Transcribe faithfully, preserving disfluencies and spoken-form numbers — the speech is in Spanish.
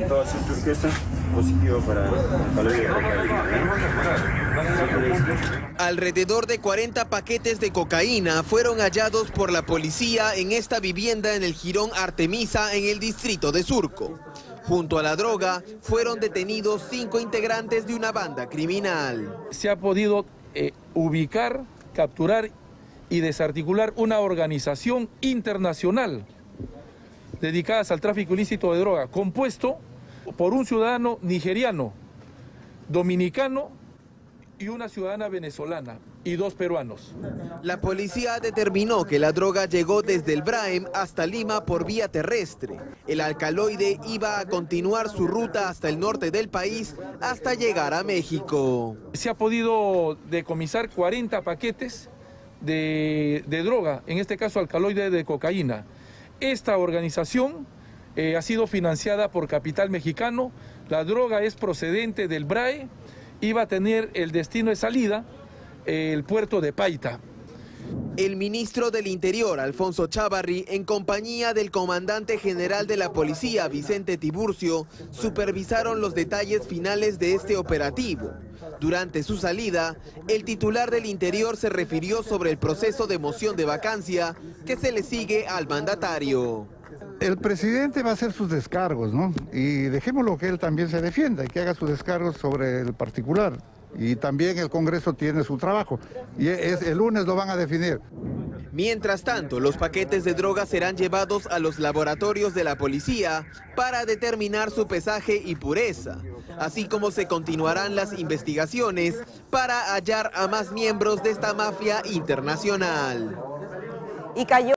azul turquesa, positivo para alcaloide de cocaína. Alrededor de cuarenta paquetes de cocaína fueron hallados por la policía en esta vivienda en el jirón Artemisa, en el distrito de Surco. Junto a la droga, fueron detenidos cinco integrantes de una banda criminal. Se ha podido eh, ubicar, capturar y desarticular una organización internacional dedicada al tráfico ilícito de droga, compuesto por un ciudadano nigeriano, dominicano y una ciudadana venezolana y dos peruanos. La policía determinó que la droga llegó desde el Braem hasta Lima por vía terrestre. El alcaloide iba a continuar su ruta hasta el norte del país hasta llegar a México. Se ha podido decomisar cuarenta paquetes de, de droga, en este caso alcaloide de cocaína. Esta organización eh, ha sido financiada por capital mexicano. La droga es procedente del Brae, iba a tener el destino de salida eh, el puerto de Paita. El ministro del Interior, Alfonso Chávarri, en compañía del comandante general de la policía, Vicente Tiburcio, supervisaron los detalles finales de este operativo. Durante su salida, el titular del Interior se refirió sobre el proceso de moción de vacancia que se le sigue al mandatario. El presidente va a hacer sus descargos, ¿no? Y dejémoslo que él también se defienda y que haga sus descargos sobre el particular. Y también el Congreso tiene su trabajo. Y es, el lunes lo van a definir. Mientras tanto, los paquetes de droga serán llevados a los laboratorios de la policía para determinar su pesaje y pureza, así como se continuarán las investigaciones para hallar a más miembros de esta mafia internacional. Y cayó